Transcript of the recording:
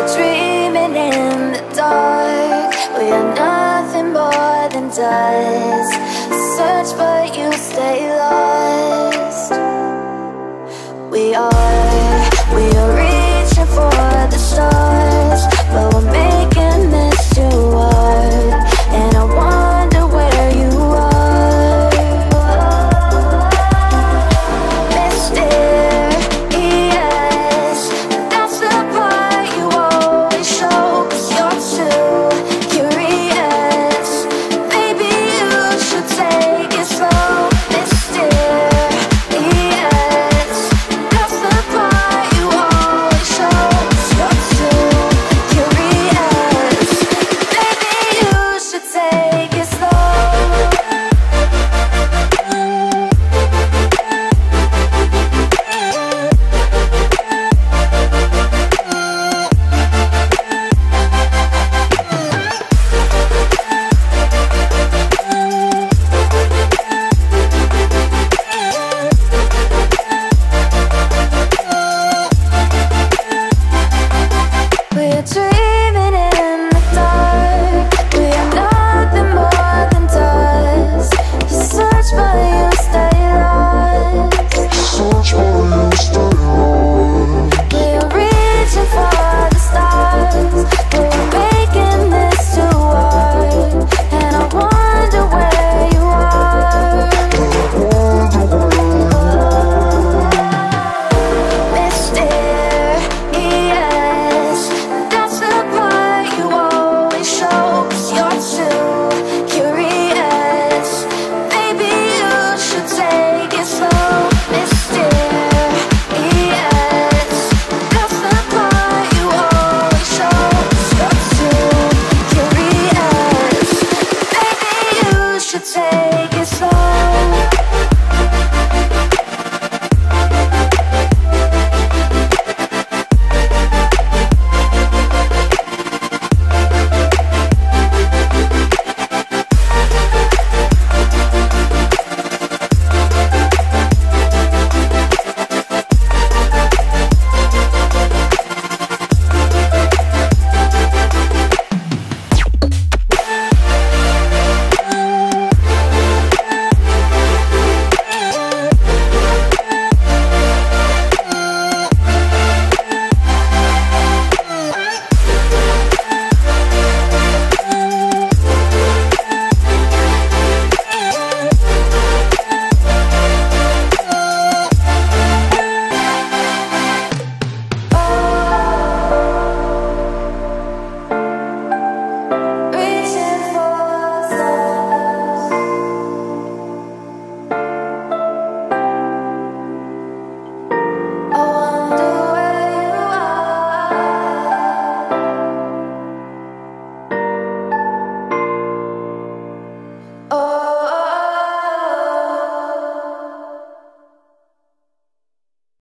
dreaming in the dark. We are nothing more than dust. Search but you stay lost. We are reaching for the stars, but we're making this too hard. And I wonder where you are. Mysterious, that's the part you always show, 'cause you're too curious. Maybe you should take it slow. Mysterious, that's the part you always show, 'cause you're too curious. Maybe you should take it slow. We're dreaming